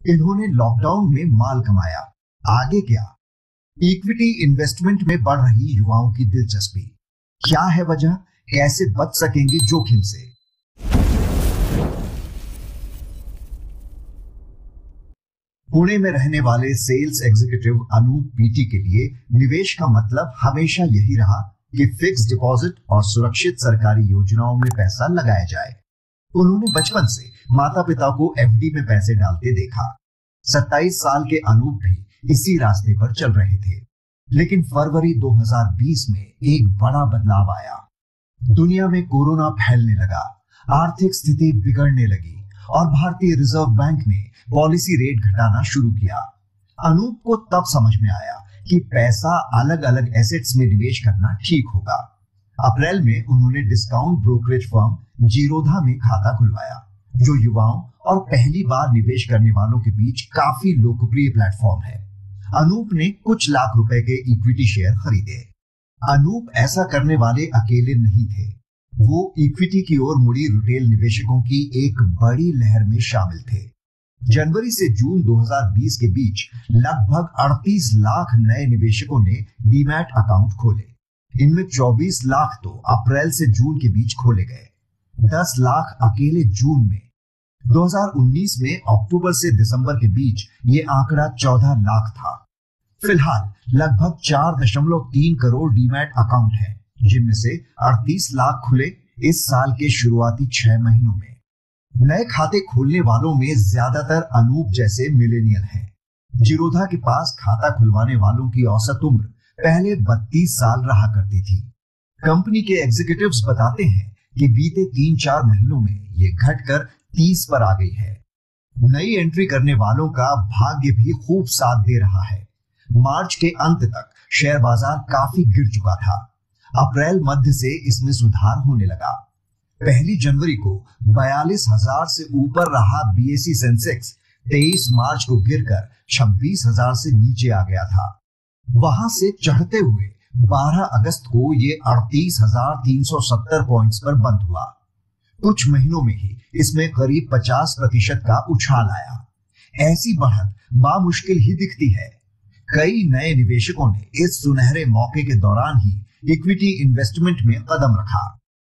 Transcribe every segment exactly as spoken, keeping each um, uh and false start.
इन्होंने लॉकडाउन में माल कमाया। आगे क्या? इक्विटी इन्वेस्टमेंट में बढ़ रही युवाओं की दिलचस्पी। क्या है वजह? कैसे बच सकेंगे जोखिम से? पुणे में रहने वाले सेल्स एग्जीक्यूटिव अनूप पीटी के लिए निवेश का मतलब हमेशा यही रहा कि फिक्स डिपॉजिट और सुरक्षित सरकारी योजनाओं में पैसा लगाया जाए। उन्होंने बचपन से माता पिता को एफडी में पैसे डालते देखा। सत्ताईस साल के अनूप भी इसी रास्ते पर चल रहे थे, लेकिन फरवरी दो हज़ार बीस में एक बड़ा बदलाव आया। दुनिया में कोरोना फैलने लगा, आर्थिक स्थिति बिगड़ने लगी और भारतीय रिजर्व बैंक ने पॉलिसी रेट घटाना शुरू किया। अनूप को तब समझ में आया कि पैसा अलग अलग एसेट्स में निवेश करना ठीक होगा। अप्रैल में उन्होंने डिस्काउंट ब्रोकरेज फर्म जीरोधा में खाता खुलवाया, जो युवाओं और पहली बार निवेश करने वालों के बीच काफी लोकप्रिय प्लेटफॉर्म है। अनूप ने कुछ लाख रुपए के इक्विटी शेयर खरीदे। अनूप ऐसा करने वाले अकेले नहीं थे। वो इक्विटी की ओर मुड़ी रिटेल निवेशकों की एक बड़ी लहर में शामिल थे। जनवरी से जून दो हज़ार बीस के बीच लगभग अड़तीस लाख नए निवेशकों ने डीमैट अकाउंट खोले। इनमें चौबीस लाख तो अप्रैल से जून के बीच खोले गए, दस लाख अकेले जून में। दो हज़ार उन्नीस में अक्टूबर से दिसंबर के बीच ये आंकड़ा चौदह लाख था। फिलहाल लगभग चार दशमलव तीन करोड़ डीमैट अकाउंट हैं, जिनमें से अड़तीस लाख खुले इस साल के शुरुआती छह महीनों में। नए खाते खोलने वालों में ज्यादातर अनूप जैसे मिलेनियल हैं। जीरोधा के पास खाता खुलवाने वालों की औसत उम्र पहले बत्तीस साल रहा करती थी। कंपनी के एग्जीक्यूटिव्स बताते हैं कि बीते तीन चार महीनों में ये घटकर तीस पर आ गई है। नई एंट्री करने वालों का भाग्य भी खूब साथ दे रहा है। मार्च के अंत तक शेयर बाजार काफी गिर चुका था। अप्रैल मध्य से इसमें सुधार होने लगा। पहली जनवरी को बयालीस हजार से ऊपर रहा बीएसई सेंसेक्स तेईस मार्च को गिरकर छब्बीस हजार से नीचे आ गया था। वहां से चढ़ते हुए बारह अगस्त को ये अड़तीस हजार तीन सौ सत्तर पॉइंट्स पर बंद हुआ। कुछ महीनों में ही इसमें करीब पचास प्रतिशत का उछाल आया। ऐसी बढ़त बामुश्किल ही दिखती है। कई नए निवेशकों ने इस सुनहरे मौके के दौरान ही इक्विटी इन्वेस्टमेंट में कदम रखा।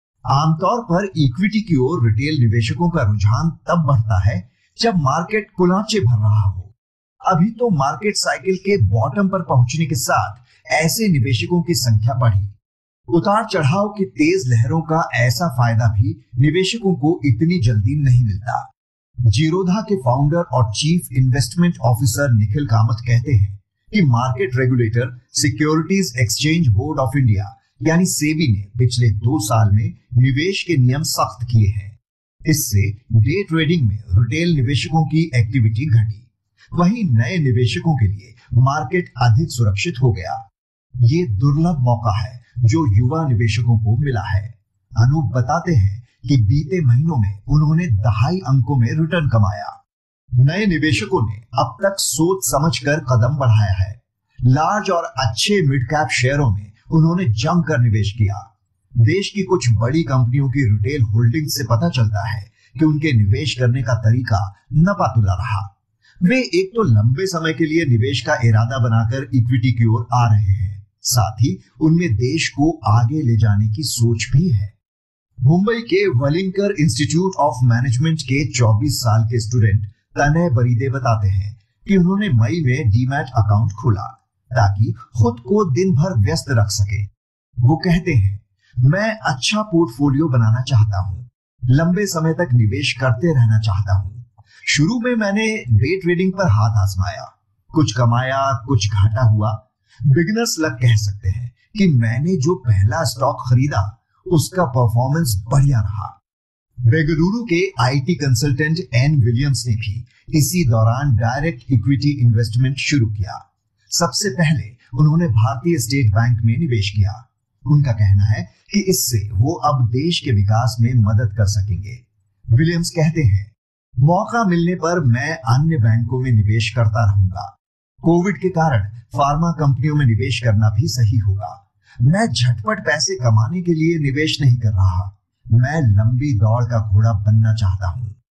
आमतौर पर इक्विटी की ओर रिटेल निवेशकों का रुझान तब बढ़ता है जब मार्केट कुलांचे भर रहा हो। अभी तो मार्केट साइकिल के बॉटम पर पहुंचने के साथ ऐसे निवेशकों की संख्या बढ़ी। उतार चढ़ाव की तेज लहरों का ऐसा फायदा भी निवेशकों को इतनी जल्दी नहीं मिलता। जीरोधा के फाउंडर और chief investment officer Nikhil Kamath कहते हैं कि market regulator securities exchange board of India यानी सेबी ने पिछले दो साल में निवेश के नियम सख्त किए हैं। इससे डे ट्रेडिंग में रिटेल निवेशकों की एक्टिविटी घटी। वहीं नए निवेशकों के लिए मार्केट अधिक सुरक्षित हो गया। ये दुर्लभ मौका है जो युवा निवेशकों को मिला है। अनूप बताते हैं कि बीते महीनों में उन्होंने दहाई अंकों में रिटर्न कमाया। नए निवेशकों ने अब तक सोच समझकर कदम बढ़ाया है। लार्ज और अच्छे मिड कैप शेयरों में उन्होंने जमकर निवेश किया। देश की कुछ बड़ी कंपनियों की रिटेल होल्डिंग से पता चलता है कि उनके निवेश करने का तरीका नपातुला रहा। वे एक तो लंबे समय के लिए निवेश का इरादा बनाकर इक्विटी की ओर आ रहे हैं, साथ ही उनमें देश को आगे ले जाने की सोच भी है। मुंबई के वलिंकर इंस्टीट्यूट ऑफ मैनेजमेंट के चौबीस साल के स्टूडेंट तनय बरीदे बताते हैं कि उन्होंने मई में डीमैट अकाउंट खोला ताकि खुद को दिन भर व्यस्त रख सके। वो कहते हैं, मैं अच्छा पोर्टफोलियो बनाना चाहता हूँ, लंबे समय तक निवेश करते रहना चाहता हूँ। शुरू में मैंने डे ट्रेडिंग पर हाथ आजमाया, कुछ कमाया कुछ घाटा हुआ। बिगिनर्स लग कह सकते हैं कि मैंने जो पहला स्टॉक खरीदा उसका परफॉर्मेंस बढ़िया रहा। बेंगलुरु के आईटी कंसल्टेंट एन विलियम्स ने भी इसी दौरान डायरेक्ट इक्विटी इन्वेस्टमेंट शुरू किया। सबसे पहले उन्होंने भारतीय स्टेट बैंक में निवेश किया। उनका कहना है कि इससे वो अब देश के विकास में मदद कर सकेंगे। विलियम्स कहते हैं, मौका मिलने पर मैं अन्य बैंकों में निवेश करता रहूंगा। कोविड के कारण फार्मा कंपनियों में निवेश करना भी सही होगा। मैं झटपट पैसे कमाने के लिए निवेश नहीं कर रहा, मैं लंबी दौड़ का घोड़ा बनना चाहता हूं।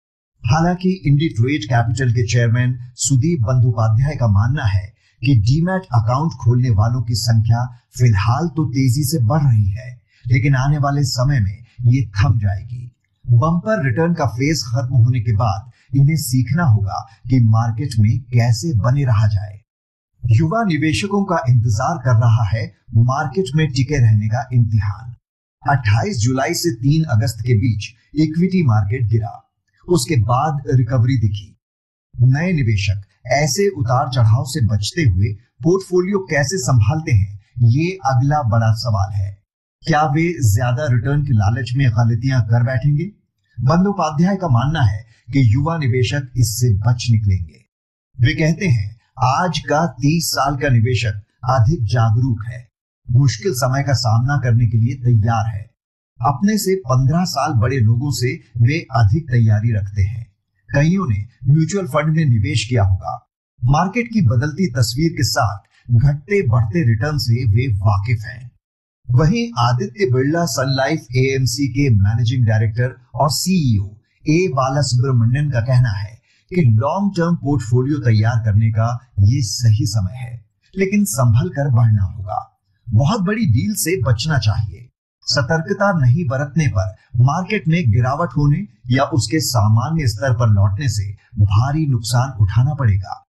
हालांकि इंडिट्रेड कैपिटल के चेयरमैन सुदीप बंदोपाध्याय का मानना है कि डीमैट अकाउंट खोलने वालों की संख्या फिलहाल तो तेजी से बढ़ रही है, लेकिन आने वाले समय में ये थम जाएगी। बम्पर रिटर्न का फेज खत्म होने के बाद इन्हें सीखना होगा कि मार्केट में कैसे बने रहा जाए। युवा निवेशकों का इंतजार कर रहा है मार्केट में टिके रहने का इम्तिहान। अट्ठाईस जुलाई से तीन अगस्त के बीच इक्विटी मार्केट गिरा, उसके बाद रिकवरी दिखी। नए निवेशक ऐसे उतार चढ़ाव से बचते हुए पोर्टफोलियो कैसे संभालते हैं, ये अगला बड़ा सवाल है। क्या वे ज्यादा रिटर्न की लालच में गलतियां कर बैठेंगे? बंदोपाध्याय का मानना है कि युवा निवेशक इससे बच निकलेंगे। वे कहते हैं, आज का तीस साल का निवेशक अधिक जागरूक है, मुश्किल समय का सामना करने के लिए तैयार है। अपने से पंद्रह साल बड़े लोगों से वे अधिक तैयारी रखते हैं। कईयों ने म्यूचुअल फंड में निवेश किया होगा। मार्केट की बदलती तस्वीर के साथ घटते बढ़ते रिटर्न से वे वाकिफ हैं। वहीं Aditya Birla Sun Life AMC के मैनेजिंग डायरेक्टर और सीईओ ए बाला सुब्रमण्यन का कहना है कि लॉन्ग टर्म पोर्टफोलियो तैयार करने का ये सही समय है, लेकिन संभल कर बढ़ना होगा। बहुत बड़ी डील से बचना चाहिए। सतर्कता नहीं बरतने पर मार्केट में गिरावट होने या उसके सामान्य स्तर पर लौटने से भारी नुकसान उठाना पड़ेगा।